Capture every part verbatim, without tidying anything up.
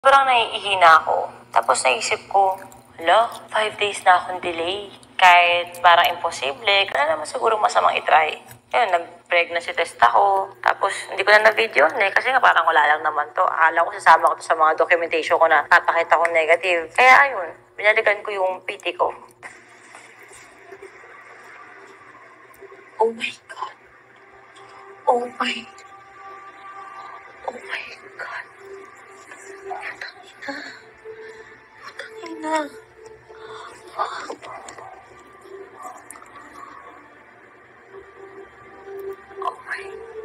Sobrang naiihina ako. Tapos naisip ko, hala, five days na akong delay. Kahit parang imposible, kaya naman siguro masamang itry. Ayun, nag-pregnancy test ako. Tapos, hindi ko na na-video eh, kasi nga parang wala lang naman to. Akala ko sasama ko to sa mga documentation ko na papakita ko negative. Kaya ayun, binalikan ko yung P T ko. Oh my God. Oh my Oh my God. Putangina. Putangina. Oh my.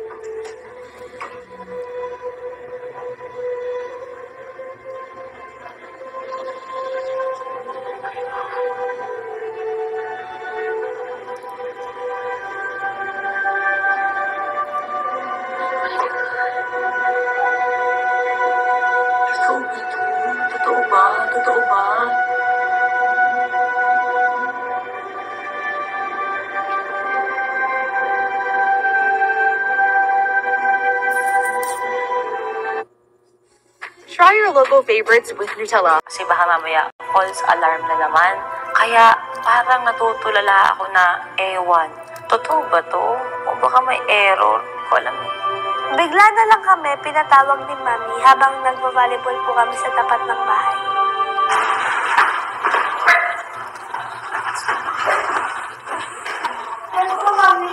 Totoo ba? Totoo ba? Try your local favorites with Nutella. Kasi baka mamaya false alarm na naman. Kaya parang natutulala ako na ewan. Totoo ba to? O baka may error? Ko alam eh. Bigla na lang kami pinatawag ni Mami habang nagvo-volleyball po kami sa tapat ng bahay. Ano po, Mami?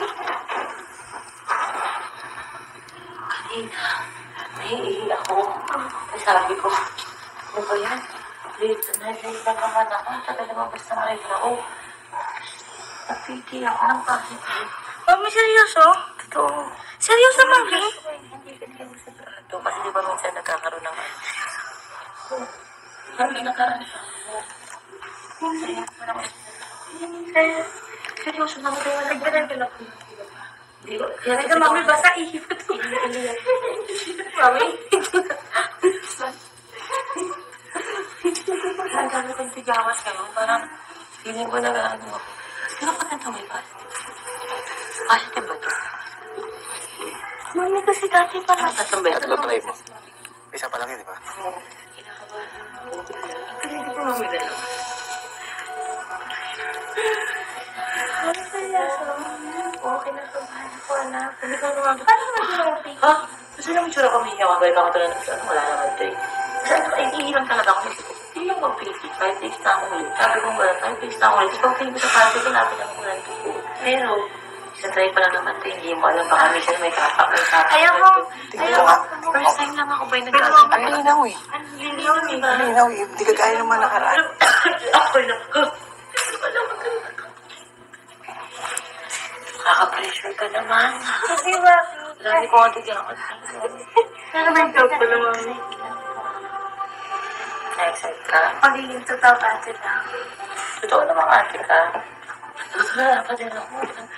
Kanina, naiihi ako. Ay, sabi ko, ano ba yan? Late na, late na naman ako. Tagal naman basta makinig ako. Napiti ako ng bakit. Mami, seryoso? Totoo. Seryoso, Mami? Hindi ka niya sigurado. Kasi di ba minsan nagkakaroon ng ano? Kami nagkakaroon siya. Seryoso naman kayo. Nagbanan ka lang. Di ba? Kaya ka, Mami, basta ihi pa to. Mami? Ang gano'n kong pijamas kayo. Parang feeling ko na ano. Pero pa ganito may bad. Positive ba ito? Mami, kasi dati pa na. Tatlong beses. Tatlong try mo. Isa pa lang yun, di ba? Oo. Kinakabahan ako. Hindi ko mami dalawa. Mami, seryoso? Oo, kinakabahan ako, anak. Hindi ko naman. Paano naman sinabi? Ha? Gusto naman tsura ko may hiyaw. Balik ako tulad ng ano, wala naman ito eh. Kasi ano, ay iilang talaga ako. Hindi lang mag-pity. Five days na ako ulit. Sabi ko ba, five days na ako ulit. Ikaw tingin ko sa party ko, natin ako ulit ko. Pero, isa try pa lang naman ito. Hindi mo alam baka minsan may tapak, may tapak. Ayaw ko. Ayaw ko. First time lang ako ba yung nagkakaroon? Ang linaw eh. Ano liliw ni Ang linaw eh. Hindi ka gaya naman nakaraan. Ako na. Nakaka-pressure ka naman. Kasi ba? Lagi ko ang tigyan ako. Pero may joke pa naman. Na-excite ka. Pagiging totoo ka sila. Totoo naman ate ka. Wala pa din ako.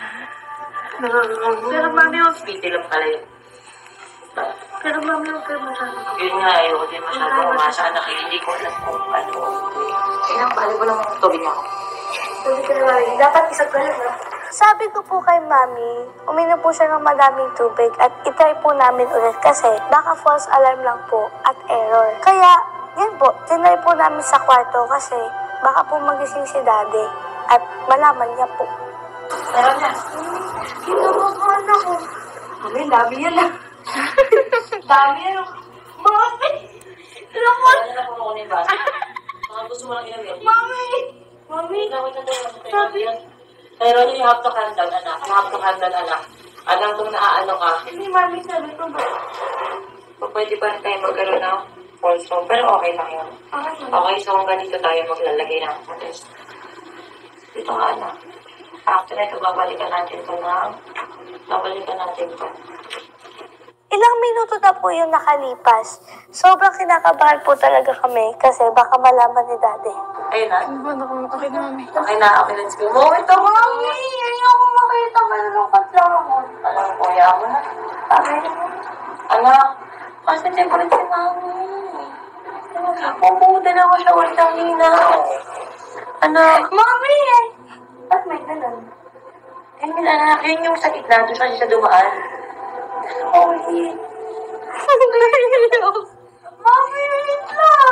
Pero Mami, huwag. Piti lang pala yun. Pero Mami, huwag kayo masyado. Yun nga, ayoko din masyadong umasa na kayo. Hindi ko alam kung ano. Kaya lang, bali ko lang ang tubig niya ako. Sabi ko na Mami, dapat isang ka lang. Sabi ko po kay Mami, uminom po siya ng madaming tubig at itry po namin ulit kasi baka false alarm lang po at error. Kaya, yan po, tinry po namin sa kwarto kasi baka po magising si Daddy at malaman niya po. Meron na. Kinakabahan ako. Mami, dami yan ah. Dami yan. Mami! Kinakabahan. Wala na po ako na yung basa. Mga gusto mo lang ilawin. Mami! Mami! Gawin na tayo sa tayo yan. Pero you have to handle, anak. You have to handle, anak. Alam kung naaano ka. Hindi, Mami, sabi ko ba? So, pwede pa rin tayo magkaroon ng false home. Pero okay lang yun. Okay. Okay, so hanggang dito tayo maglalagay ng test. Dito nga, anak. After ito, babalikan natin ito ng... Babalikan natin ito. Ilang minuto na po yung nakalipas. Sobrang kinakabahan po talaga kami kasi baka malaman ni Daddy. Ayun na. Ano ba? Okay na, mami. Okay na, okay, let's go. Oh, ito, mami! Ayoko makita. Malulungkot lang ako. Alam, kuya mo na. Sabi mo. Anak, kasi temporary si mami. Pupunta na ako siya ulit ang hina. Anak. Mami! Ba't may ganun? Ayun, anak. Yun yung sakit na. Doon siya dumaan. Holy. Mami, wait lang!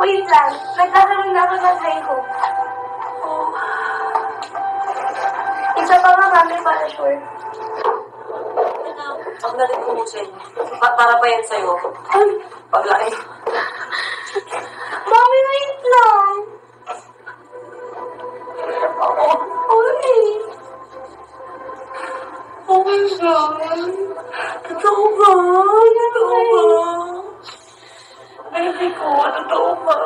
Wait lang. Nagkakaroon na ako ng high hope. Oh. Isa pa nga, mami, para sure. Ang galing ko mo sa inyo. Pa- para pa yan sa'yo. Ay, Paglaki. mami, wait lang. Oo. Uy. Oh my God. Totoo ba? Totoo ba? Baby ko, totoo ba?